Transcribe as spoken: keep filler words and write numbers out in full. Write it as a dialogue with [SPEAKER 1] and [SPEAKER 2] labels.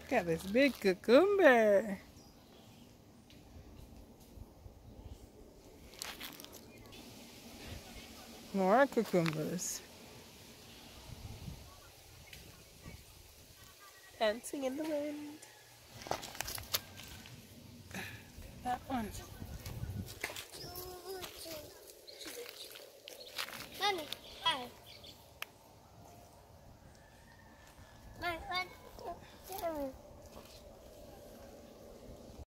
[SPEAKER 1] Look at this big cucumber. More cucumbers. Dancing in the wind. That one.
[SPEAKER 2] Mommy.